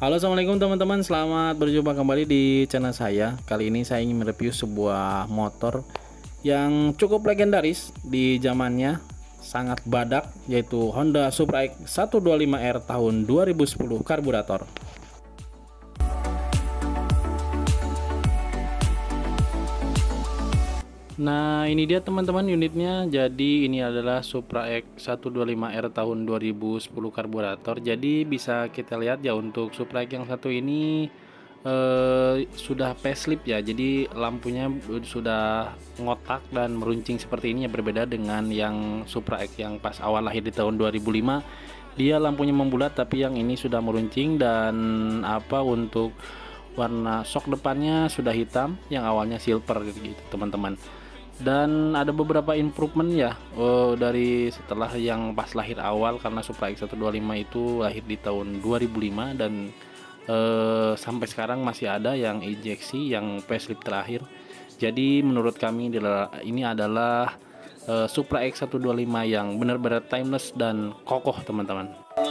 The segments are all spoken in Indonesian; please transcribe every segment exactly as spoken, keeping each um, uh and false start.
Halo, assalamualaikum teman-teman. Selamat berjumpa kembali di channel saya. Kali ini saya ingin mereview sebuah motor yang cukup legendaris di zamannya, sangat badak, yaitu Honda Supra X seratus dua puluh lima R tahun dua ribu sepuluh karburator. Nah, ini dia teman-teman unitnya. Jadi ini adalah Supra X seratus dua puluh lima R tahun dua ribu sepuluh karburator. Jadi bisa kita lihat ya, untuk Supra X yang satu ini eh, sudah facelift ya. Jadi lampunya sudah ngotak dan meruncing seperti ini ya, berbeda dengan yang Supra X yang pas awal lahir di tahun dua ribu lima. Dia lampunya membulat, tapi yang ini sudah meruncing. Dan apa untuk warna shock depannya sudah hitam, yang awalnya silver gitu teman-teman. Dan ada beberapa improvement ya, oh, dari setelah yang pas lahir awal, karena Supra X seratus dua puluh lima itu lahir di tahun dua ribu lima dan eh, sampai sekarang masih ada yang injeksi, yang facelift terakhir. Jadi menurut kami ini adalah eh, Supra X seratus dua puluh lima yang benar-benar timeless dan kokoh teman-teman.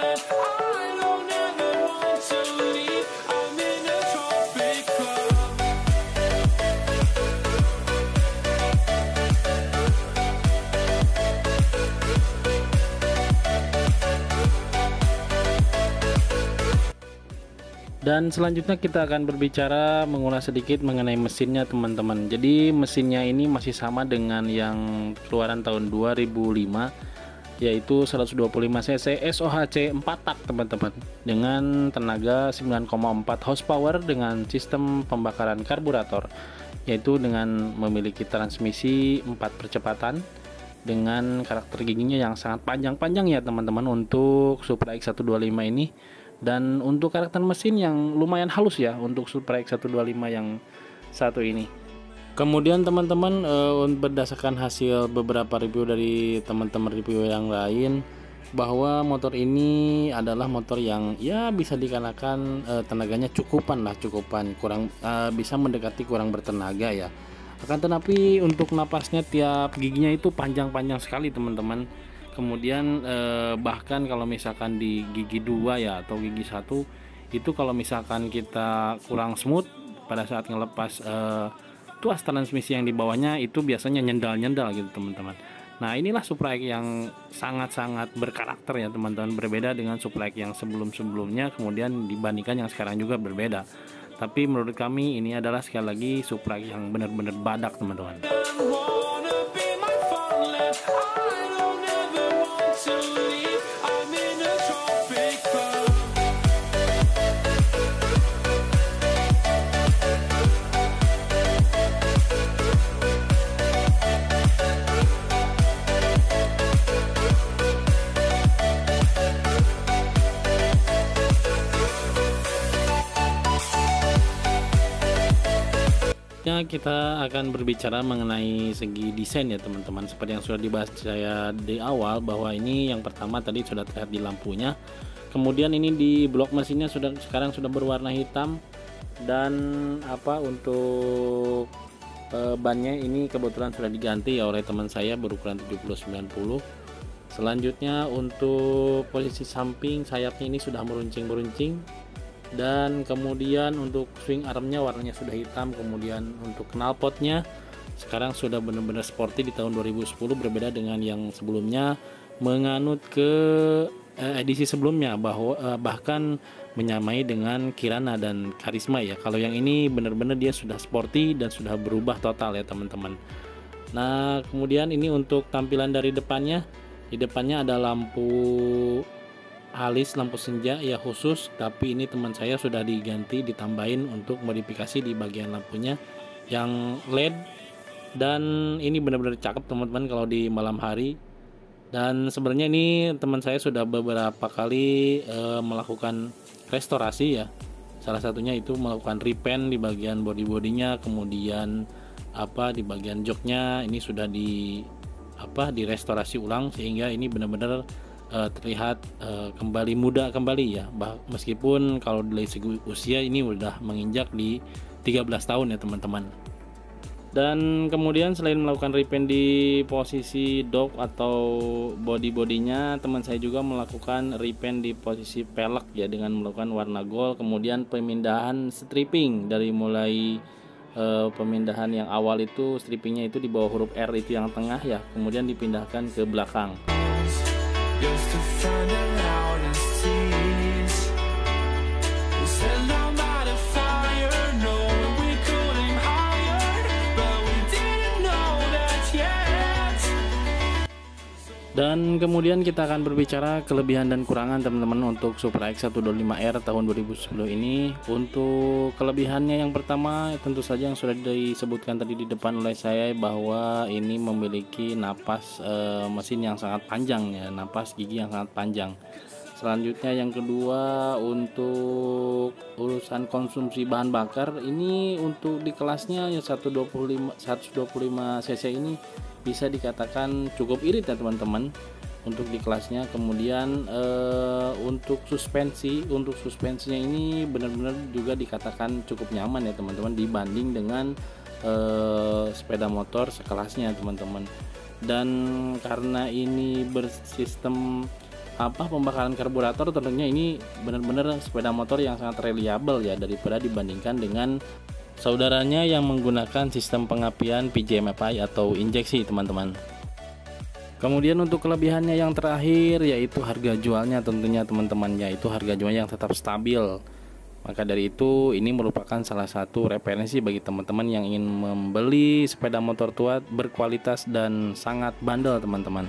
Dan selanjutnya kita akan berbicara mengulas sedikit mengenai mesinnya teman-teman. Jadi mesinnya ini masih sama dengan yang keluaran tahun dua ribu lima, yaitu seratus dua puluh lima cc S O H C empat tak teman-teman, dengan tenaga sembilan koma empat horsepower dengan sistem pembakaran karburator, yaitu dengan memiliki transmisi empat percepatan dengan karakter giginya yang sangat panjang-panjang ya teman-teman untuk Supra X seratus dua puluh lima ini. Dan untuk karakter mesin yang lumayan halus ya untuk Supra X seratus dua puluh lima yang satu ini. Kemudian teman-teman, eh, berdasarkan hasil beberapa review dari teman-teman review yang lain, bahwa motor ini adalah motor yang ya bisa dikatakan eh, tenaganya cukupan lah, cukupan kurang eh, bisa mendekati kurang bertenaga ya. Akan tetapi untuk napasnya tiap giginya itu panjang-panjang sekali teman-teman. Kemudian eh, bahkan kalau misalkan di gigi dua ya atau gigi satu itu, kalau misalkan kita kurang smooth pada saat ngelepas eh, tuas transmisi yang di bawahnya, itu biasanya nyendal-nyendal gitu teman-teman. Nah, inilah Supra X yang sangat-sangat berkarakter ya teman-teman, berbeda dengan Supra X yang sebelum-sebelumnya, kemudian dibandingkan yang sekarang juga berbeda. Tapi menurut kami ini adalah sekali lagi Supra X yang benar-benar badak teman-teman. Kita akan berbicara mengenai segi desain ya teman-teman. Seperti yang sudah dibahas saya di awal, bahwa ini yang pertama tadi sudah terlihat di lampunya. Kemudian ini di blok mesinnya sudah sekarang sudah berwarna hitam. Dan apa untuk e, bannya ini kebetulan sudah diganti ya oleh teman saya, berukuran tujuh puluh sembilan puluh. Selanjutnya untuk posisi samping sayapnya ini sudah meruncing-meruncing. Dan kemudian untuk swing armnya warnanya sudah hitam. Kemudian untuk knalpotnya sekarang sudah benar-benar sporty di tahun dua ribu sepuluh, berbeda dengan yang sebelumnya menganut ke eh, edisi sebelumnya, bahwa eh, bahkan menyamai dengan Kirana dan Karisma ya. Kalau yang ini benar-benar dia sudah sporty dan sudah berubah total ya teman-teman. Nah, kemudian ini untuk tampilan dari depannya. Di depannya ada lampu halis, lampu senja ya khusus, tapi ini teman saya sudah diganti, ditambahin untuk modifikasi di bagian lampunya yang L E D. Dan ini benar-benar cakep teman-teman kalau di malam hari. Dan sebenarnya ini teman saya sudah beberapa kali e, melakukan restorasi ya. Salah satunya itu melakukan repaint di bagian body-bodinya, kemudian apa di bagian joknya ini sudah di apa direstorasi ulang, sehingga ini benar-benar Uh, terlihat uh, kembali muda kembali ya, bah, meskipun kalau dari segi usia ini udah menginjak di tiga belas tahun ya teman-teman. Dan kemudian selain melakukan repaint di posisi dog atau body-bodinya, teman saya juga melakukan repaint di posisi pelek ya, dengan melakukan warna gold. Kemudian pemindahan stripping dari mulai e, pemindahan yang awal itu strippingnya itu di bawah huruf R itu yang tengah ya, kemudian dipindahkan ke belakang. Dan kemudian kita akan berbicara kelebihan dan kurangan teman-teman untuk Supra X seratus dua puluh lima R tahun dua ribu sepuluh ini. Untuk kelebihannya yang pertama tentu saja yang sudah disebutkan tadi di depan oleh saya, bahwa ini memiliki napas e, mesin yang sangat panjang ya, napas gigi yang sangat panjang. Selanjutnya yang kedua, untuk urusan konsumsi bahan bakar ini untuk di kelasnya yang seratus dua puluh lima cc ini bisa dikatakan cukup irit ya teman-teman untuk di kelasnya. Kemudian eh, untuk suspensi, untuk suspensinya ini benar-benar juga dikatakan cukup nyaman ya teman-teman, dibanding dengan eh, sepeda motor sekelasnya teman-teman. Dan karena ini bersistem apa pembakaran karburator, tentunya ini benar-benar sepeda motor yang sangat reliable ya, daripada dibandingkan dengan saudaranya yang menggunakan sistem pengapian P J M F I atau injeksi teman-teman. Kemudian untuk kelebihannya yang terakhir yaitu harga jualnya tentunya teman-teman, yaitu harga jualnya yang tetap stabil. Maka dari itu ini merupakan salah satu referensi bagi teman-teman yang ingin membeli sepeda motor tua berkualitas dan sangat bandel teman-teman.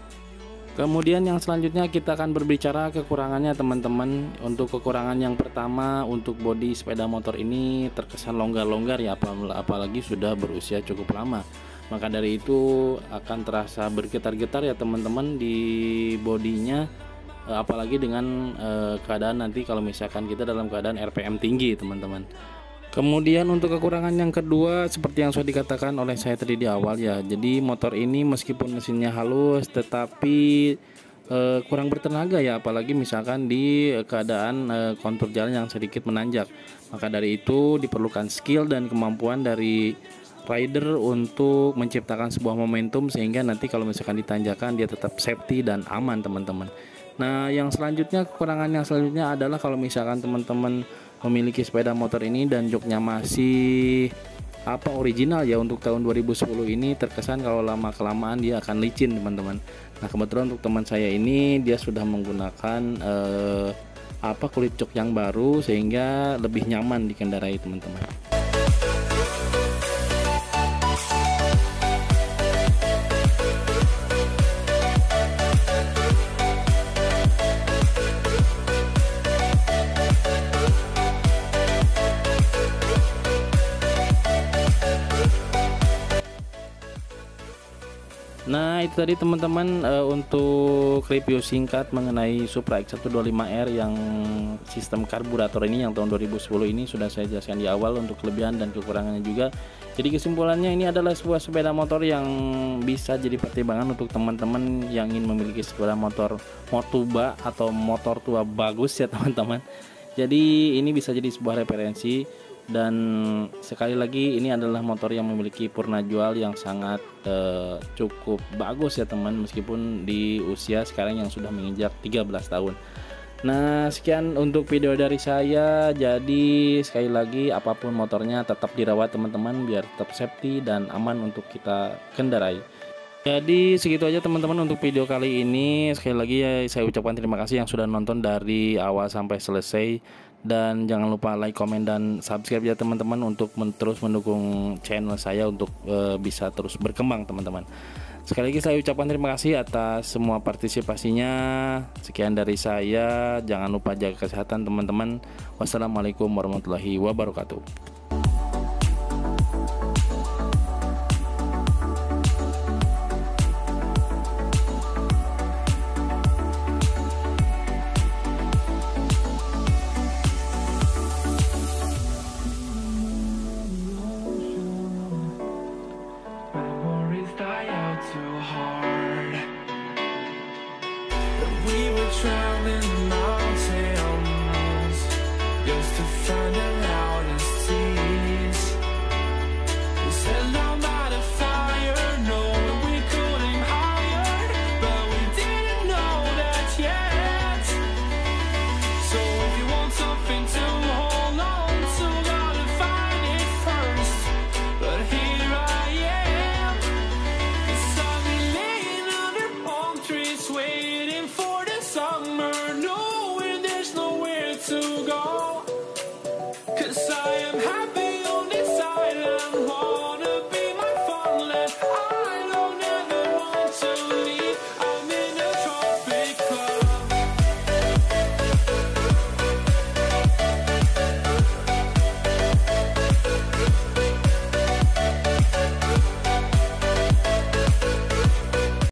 Kemudian yang selanjutnya kita akan berbicara kekurangannya teman-teman. Untuk kekurangan yang pertama, untuk bodi sepeda motor ini terkesan longgar-longgar ya, apalagi sudah berusia cukup lama. Maka dari itu akan terasa bergetar-getar ya teman-teman di bodinya, apalagi dengan eh, keadaan nanti kalau misalkan kita dalam keadaan R P M tinggi teman-teman. Kemudian untuk kekurangan yang kedua seperti yang sudah dikatakan oleh saya tadi di awal ya, jadi motor ini meskipun mesinnya halus tetapi e, kurang bertenaga ya, apalagi misalkan di keadaan e, kontur jalan yang sedikit menanjak. Maka dari itu diperlukan skill dan kemampuan dari rider untuk menciptakan sebuah momentum sehingga nanti kalau misalkan ditanjakan dia tetap safety dan aman teman-teman. Nah yang selanjutnya, kekurangan yang selanjutnya adalah kalau misalkan teman-teman memiliki sepeda motor ini dan joknya masih apa original ya, untuk tahun dua ribu sepuluh ini terkesan kalau lama kelamaan dia akan licin teman-teman. Nah kebetulan untuk teman saya ini dia sudah menggunakan eh, apa kulit jok yang baru sehingga lebih nyaman dikendarai teman-teman. Nah itu tadi teman-teman e, untuk review singkat mengenai Supra X seratus dua puluh lima R yang sistem karburator ini yang tahun dua ribu sepuluh ini sudah saya jelaskan di awal untuk kelebihan dan kekurangannya juga. Jadi kesimpulannya ini adalah sebuah sepeda motor yang bisa jadi pertimbangan untuk teman-teman yang ingin memiliki sepeda motor motuba atau motor tua bagus ya teman-teman. Jadi ini bisa jadi sebuah referensi. Dan sekali lagi ini adalah motor yang memiliki purna jual yang sangat eh, cukup bagus ya teman, meskipun di usia sekarang yang sudah menginjak tiga belas tahun. Nah sekian untuk video dari saya. Jadi sekali lagi apapun motornya tetap dirawat teman-teman biar tetap safety dan aman untuk kita kendarai. Jadi segitu aja teman-teman untuk video kali ini. Sekali lagi ya saya ucapkan terima kasih yang sudah nonton dari awal sampai selesai. Dan jangan lupa like, komen, dan subscribe ya teman-teman untuk men terus mendukung channel saya untuk e, bisa terus berkembang teman-teman. Sekali lagi saya ucapkan terima kasih atas semua partisipasinya. Sekian dari saya. Jangan lupa jaga kesehatan teman-teman. Wassalamualaikum warahmatullahi wabarakatuh. Just to find out how this tease. We said no Yes, I am happy.